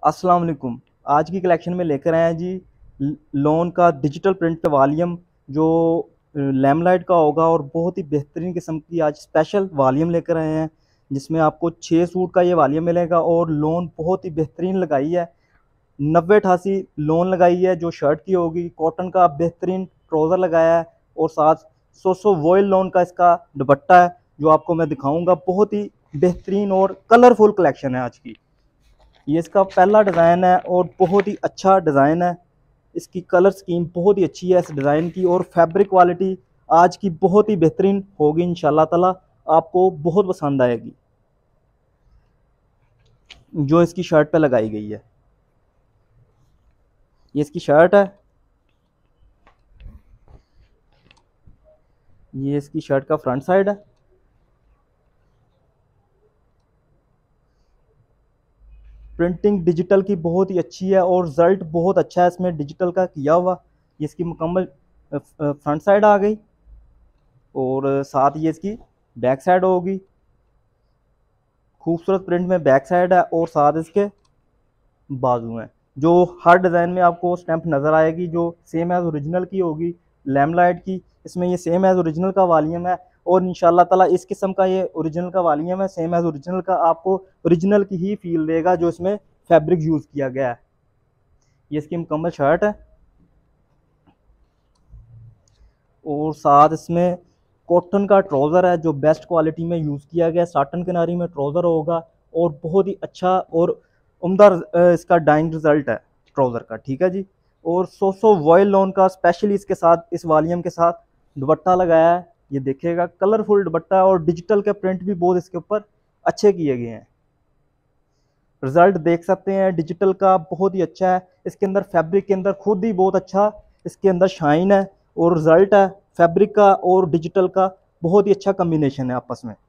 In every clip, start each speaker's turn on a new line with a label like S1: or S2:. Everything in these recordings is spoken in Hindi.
S1: अस्सलाम वालेकुम। आज की कलेक्शन में लेकर आए हैं जी लोन का डिजिटल प्रिंट वॉल्यूम जो लैमलाइट का होगा और बहुत ही बेहतरीन किस्म की आज स्पेशल वॉल्यूम लेकर आए हैं, जिसमें आपको 6 सूट का ये वॉल्यूम मिलेगा और लोन बहुत ही बेहतरीन लगाई है। 90-88 लोन लगाई है जो शर्ट की होगी। कॉटन का बेहतरीन ट्राउज़र लगाया है और साथ 100 वॉयल लोन का इसका दुपट्टा है जो आपको मैं दिखाऊंगा। बहुत ही बेहतरीन और कलरफुल कलेक्शन है आज की। ये इसका पहला डिज़ाइन है और बहुत ही अच्छा डिज़ाइन है। इसकी कलर स्कीम बहुत ही अच्छी है इस डिज़ाइन की, और फैब्रिक क्वालिटी आज की बहुत ही बेहतरीन होगी इंशाल्लाह ताला। आपको बहुत पसंद आएगी जो इसकी शर्ट पे लगाई गई है। ये इसकी शर्ट है। ये इसकी शर्ट का फ्रंट साइड है। प्रिंटिंग डिजिटल की बहुत ही अच्छी है और रिजल्ट बहुत अच्छा है इसमें डिजिटल का किया हुआ। ये इसकी मुकम्मल फ्रंट साइड आ गई और साथ ये इसकी बैक साइड होगी। खूबसूरत प्रिंट में बैक साइड है और साथ इसके बाजू हैं जो हर डिज़ाइन में आपको स्टैंप नज़र आएगी जो सेम एज ओरिजिनल की होगी। लैमलाइट की इसमें ये सेम एज ओरिजिनल का वॉल्यूम है और इंशाल्लाह ताला इस किस्म का ये ओरिजिनल का वॉल्यूम है। सेम एज ओरिजिनल का आपको ओरिजिनल की ही फील देगा जो इसमें फैब्रिक यूज़ किया गया है। ये इसकी मुकम्मल शर्ट है और साथ इसमें कॉटन का ट्राउज़र है जो बेस्ट क्वालिटी में यूज़ किया गया है। साटन किनारी में ट्राउज़र होगा और बहुत ही अच्छा और उम्दा इसका डाइंग रिज़ल्ट है ट्राउज़र का, ठीक है जी। और 100 वॉयल लोन का स्पेशली इसके साथ इस वॉल्यूम के साथ दुपट्टा लगाया है। ये देखिएगा कलरफुल दुपट्टा है और डिजिटल के प्रिंट भी बहुत इसके ऊपर अच्छे किए गए हैं। रिजल्ट देख सकते हैं डिजिटल का बहुत ही अच्छा है। इसके अंदर फैब्रिक के अंदर खुद ही बहुत अच्छा इसके अंदर शाइन है और रिजल्ट है फैब्रिक का और डिजिटल का बहुत ही अच्छा कम्बिनेशन है आपस में।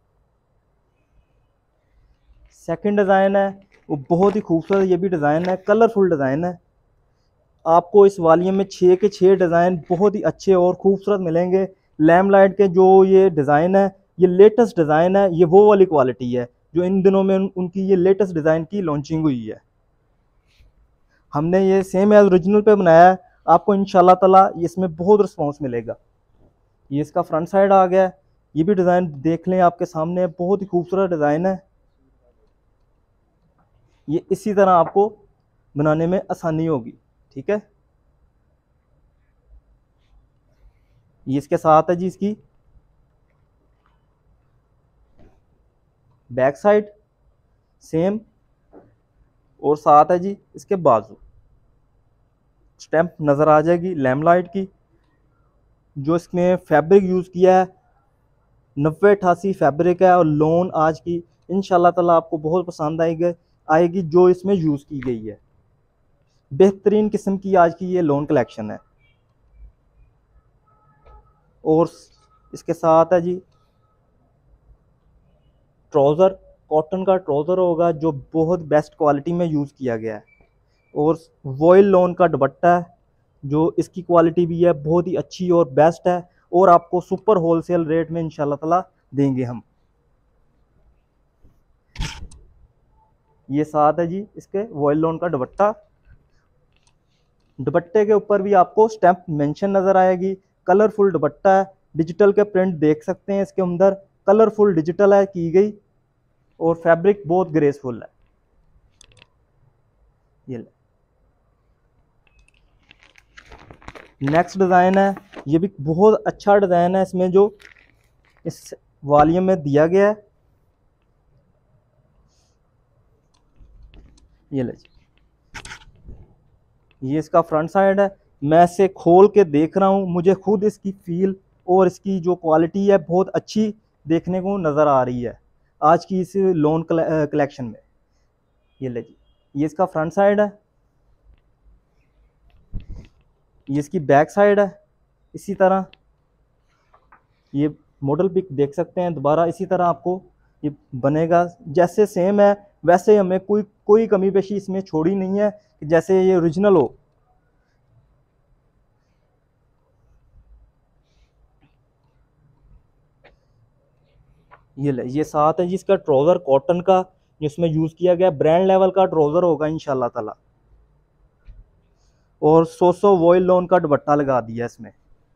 S1: सेकंड डिज़ाइन है वो बहुत ही खूबसूरत, ये भी डिज़ाइन है कलरफुल डिज़ाइन है। आपको इस वॉल्यूम में 6 के 6 डिज़ाइन बहुत ही अच्छे और खूबसूरत मिलेंगे। लैमलाइट के जो ये डिज़ाइन है ये लेटेस्ट डिज़ाइन है, ये वो वाली क्वालिटी है जो इन दिनों में उनकी ये लेटेस्ट डिज़ाइन की लॉन्चिंग हुई है। हमने ये सेम एज ओरिजिनल पे बनाया है। आपको इंशाल्लाह ताला इसमें बहुत रिस्पॉन्स मिलेगा। ये इसका फ्रंट साइड आ गया है। ये भी डिज़ाइन देख लें आपके सामने, बहुत ही खूबसूरत डिज़ाइन है। ये इसी तरह आपको बनाने में आसानी होगी, ठीक है। ये इसके साथ है जी इसकी बैक साइड सेम और साथ है जी इसके बाजू। स्टैंप नज़र आ जाएगी लैमलाइट की। जो इसमें फैब्रिक यूज़ किया है 90-88 फैब्रिक है और लोन आज की इंशाल्लाह ताला आपको बहुत पसंद आएगी जो इसमें यूज़ की गई है। बेहतरीन किस्म की आज की ये लोन कलेक्शन है और इसके साथ है जी ट्राउज़र। कॉटन का ट्राउज़र होगा जो बहुत बेस्ट क्वालिटी में यूज़ किया गया है और वॉयल लोन का दुपट्टा है जो इसकी क्वालिटी भी है बहुत ही अच्छी और बेस्ट है और आपको सुपर होलसेल रेट में इंशाल्लाह ताला देंगे हम। ये साथ है जी इसके वॉयल लोन का दुपट्टा। दुपट्टे के ऊपर भी आपको स्टैंप मेंशन नज़र आएगी। कलरफुल दुपट्टा है, डिजिटल के प्रिंट देख सकते हैं इसके अंदर, कलरफुल डिजिटल है की गई और फैब्रिक बहुत ग्रेसफुल है। ये नेक्स्ट डिज़ाइन है, ये भी बहुत अच्छा डिज़ाइन है। इसमें जो इस वॉल्यूम में दिया गया है, ये ले, ये इसका फ्रंट साइड है। मैं इसे खोल के देख रहा हूँ, मुझे खुद इसकी फील और इसकी जो क्वालिटी है बहुत अच्छी देखने को नज़र आ रही है आज की इस लोन कलेक्शन में। ये ले जी, ये इसका फ्रंट साइड है। ये इसकी बैक साइड है। इसी तरह ये मॉडल पिक देख सकते हैं दोबारा, इसी तरह आपको ये बनेगा जैसे सेम है वैसे। हमें कोई कमी पेशी इसमें छोड़ी नहीं है कि जैसे ये ओरिजिनल हो। ये साथ है जी इसका ट्राउज़र कॉटन का जिसमें यूज़ किया गया ब्रांड लेवल का ट्राउज़र होगा इंशाल्लाह ताला। और 100 वॉयल लॉन का दुपट्टा लगा दिया इसमें।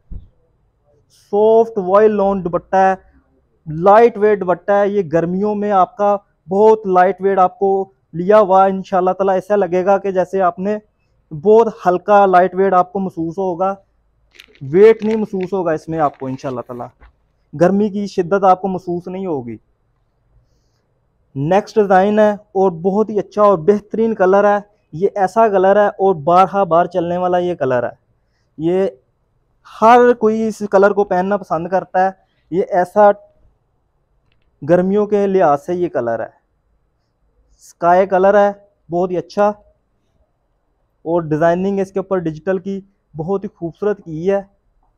S1: सॉफ्ट वॉयल लॉन दुपट्टा है, लाइट वेट दुपट्टा है। ये गर्मियों में आपका बहुत लाइट वेट आपको लिया हुआ इंशाल्लाह ताला ऐसा लगेगा कि जैसे आपने बहुत हल्का लाइट वेट आपको महसूस होगा, वेट नहीं महसूस होगा इसमें आपको इंशाल्लाह ताला। गर्मी की शिद्दत आपको महसूस नहीं होगी। नेक्स्ट डिज़ाइन है और बहुत ही अच्छा और बेहतरीन कलर है। ये ऐसा कलर है और बारहा बार चलने वाला ये कलर है। ये हर कोई इस कलर को पहनना पसंद करता है। ये ऐसा गर्मियों के लिहाज से ये कलर है, स्काई कलर है, बहुत ही अच्छा। और डिज़ाइनिंग इसके ऊपर डिजिटल की बहुत ही खूबसूरत की है।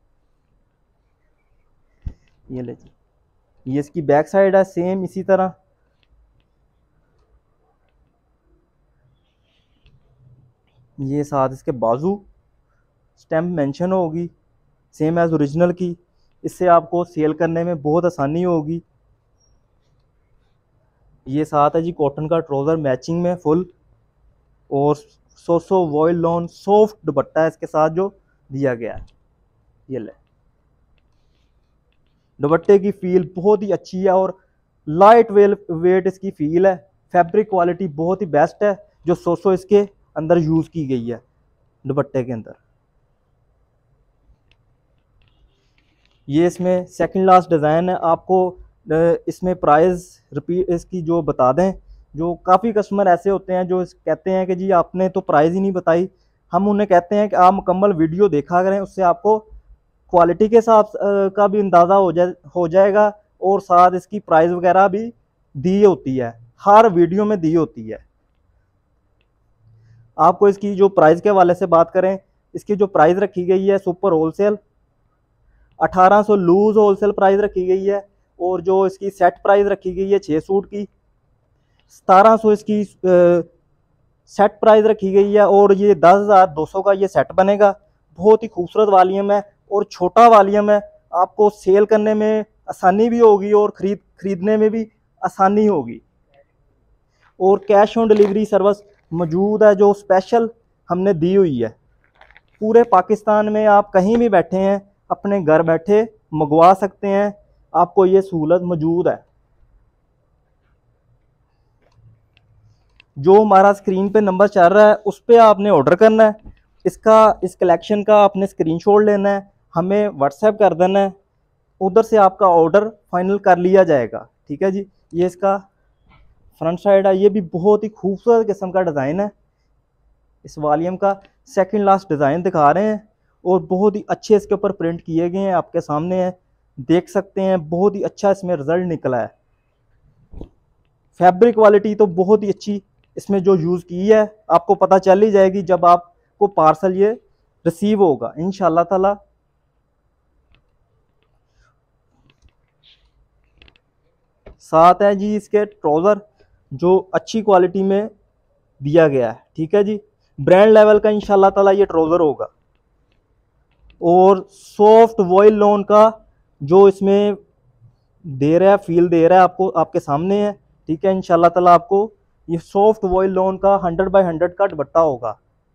S1: ये ले जी, ये इसकी बैक साइड है सेम इसी तरह। ये साथ इसके बाजू स्टैम्प मेंशन होगी सेम एज ओरिजिनल की। इससे आपको सेल करने में बहुत आसानी होगी। ये साथ है जी कॉटन का ट्राउज़र मैचिंग में फुल, और 100 वॉयल लॉन सॉफ्ट दुपट्टा है इसके साथ जो दिया गया है। ये ले, दुपट्टे की फील बहुत ही अच्छी है और लाइट वेट इसकी फील है। फैब्रिक क्वालिटी बहुत ही बेस्ट है जो 100 इसके अंदर यूज़ की गई है दुपट्टे के अंदर। ये इसमें सेकंड लास्ट डिज़ाइन है। आपको इसमें प्राइस रिपीट इसकी जो बता दें, जो काफ़ी कस्टमर ऐसे होते हैं जो कहते हैं कि जी आपने तो प्राइस ही नहीं बताई। हम उन्हें कहते हैं कि आप मुकम्मल वीडियो देखा करें, उससे आपको क्वालिटी के हिसाब का भी अंदाज़ा हो जाएगा और साथ इसकी प्राइस वगैरह भी दी होती है, हर वीडियो में दी होती है। आपको इसकी जो प्राइस के हवाले से बात करें, इसकी जो प्राइस रखी गई है super wholesale 1800 loose wholesale price रखी गई है। और जो इसकी सेट प्राइस रखी गई है 6 सूट की 1700 इसकी सेट प्राइस रखी गई है। और ये 10,200 का ये सेट बनेगा। बहुत ही खूबसूरत वॉल्यूम है और छोटा वॉल्यूम है। आपको सेल करने में आसानी भी होगी और खरीदने में भी आसानी होगी। और कैश ऑन डिलीवरी सर्विस मौजूद है जो स्पेशल हमने दी हुई है। पूरे पाकिस्तान में आप कहीं भी बैठे हैं अपने घर बैठे मंगवा सकते हैं, आपको ये सहूलत मौजूद है। जो हमारा स्क्रीन पे नंबर चल रहा है उस पर आपने ऑर्डर करना है। इस कलेक्शन का आपने स्क्रीनशॉट लेना है, हमें व्हाट्सएप कर देना है, उधर से आपका ऑर्डर फाइनल कर लिया जाएगा। ठीक है जी। ये इसका फ्रंट साइड है, ये भी बहुत ही खूबसूरत किस्म का डिज़ाइन है। इस वॉल्यूम का सेकंड लास्ट डिज़ाइन दिखा रहे हैं और बहुत ही अच्छे इसके ऊपर प्रिंट किए गए हैं, आपके सामने है, देख सकते हैं। बहुत ही अच्छा इसमें रिजल्ट निकला है। फैब्रिक क्वालिटी तो बहुत ही अच्छी इसमें जो यूज़ की है आपको पता चल ही जाएगी जब आपको पार्सल ये रिसीव होगा इंशाल्लाह ताला। साथ है जी इसके ट्राउज़र जो अच्छी क्वालिटी में दिया गया है। ठीक है जी, ब्रांड लेवल का इंशाल्लाह ताला ये ट्राउज़र होगा। और सॉफ्ट वॉयल लॉन का जो इसमें दे रहा है, फील दे रहा है आपको, आपके सामने है। ठीक है, इंशाल्लाह ताला आपको ये सॉफ्ट वॉयल लॉन का 100x100 का दुपट्टा होगा।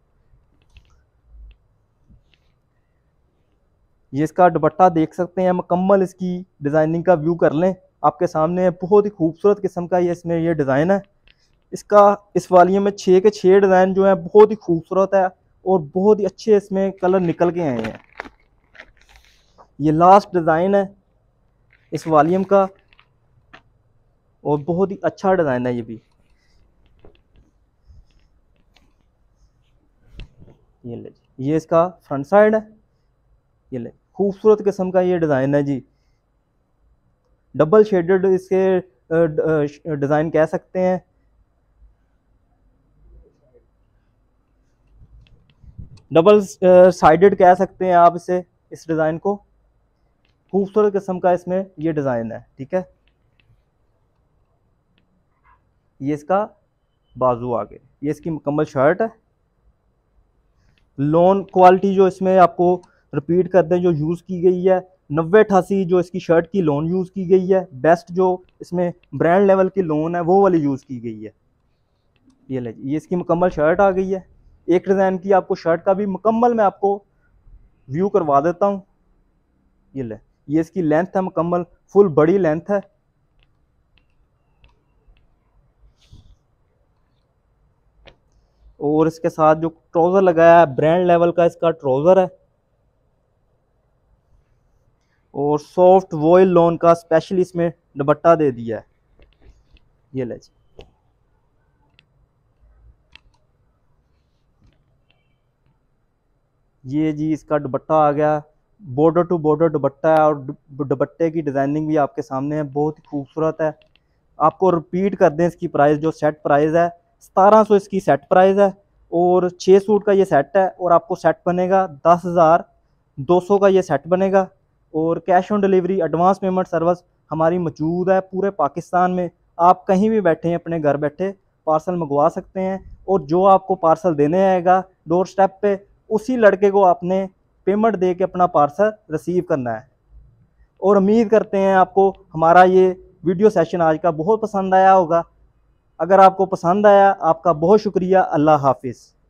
S1: ये इसका दुपट्टा देख सकते हैं, मुकम्मल इसकी डिज़ाइनिंग का व्यू कर लें, आपके सामने है। बहुत ही खूबसूरत किस्म का ये इसमें ये डिज़ाइन है। इसका इस वॉल्यूम में 6 के 6 डिज़ाइन जो है बहुत ही खूबसूरत है और बहुत ही अच्छे इसमें कलर निकल के आए हैं। ये लास्ट डिज़ाइन है इस वॉल्यूम का और बहुत ही अच्छा डिज़ाइन है ये भी। ये ले, ये इसका फ्रंट साइड है। ये ले, खूबसूरत किस्म का ये डिज़ाइन है जी। डबल शेडेड इसके डिज़ाइन कह सकते हैं। डबल साइडेड कह सकते हैं आप इसे, इस डिज़ाइन को। खूबसूरत किस्म का इसमें ये डिज़ाइन है। ठीक है, ये इसका बाजू आगे, ये इसकी मुकम्मल शर्ट है। लोन क्वालिटी जो इसमें आपको रिपीट कर दें जो यूज़ की गई है, 9088 जो इसकी शर्ट की लोन यूज़ की गई है, बेस्ट जो इसमें ब्रांड लेवल की लोन है वो वाली यूज़ की गई है। ये ले ये इसकी मुकम्मल शर्ट आ गई है। एक डिज़ाइन की आपको शर्ट का भी मुकम्मल मैं आपको व्यू करवा देता हूँ। ये ले ये इसकी लेंथ है, मुकम्मल फुल बड़ी लेंथ है। और इसके साथ जो ट्राउज़र लगाया है ब्रांड लेवल का इसका ट्राउज़र है, और सॉफ्ट वॉयल लॉन का स्पेशल इसमें दुपट्टा दे दिया है। ये ले ये जी इसका दुपट्टा आ गया, बॉर्डर टू बॉर्डर दुपट्टा है, और दुपट्टे की डिज़ाइनिंग भी आपके सामने है, बहुत ही खूबसूरत है। आपको रिपीट कर दें इसकी प्राइस, जो सेट प्राइस है 1700 इसकी सेट प्राइस है, और 6 सूट का ये सेट है, और आपको सेट बनेगा 10,200 का ये सेट बनेगा। और cash on delivery advance payment service हमारी मौजूद है पूरे पाकिस्तान में। आप कहीं भी बैठे हैं अपने घर बैठे पार्सल मंगवा सकते हैं, और जो आपको पार्सल देने आएगा डोर स्टेप पे, उसी लड़के को आपने पेमेंट दे के अपना पार्सल रिसीव करना है। और उम्मीद करते हैं आपको हमारा ये वीडियो सेशन आज का बहुत पसंद आया होगा। अगर आपको पसंद आया, आपका बहुत शुक्रिया। अल्लाह हाफिज़।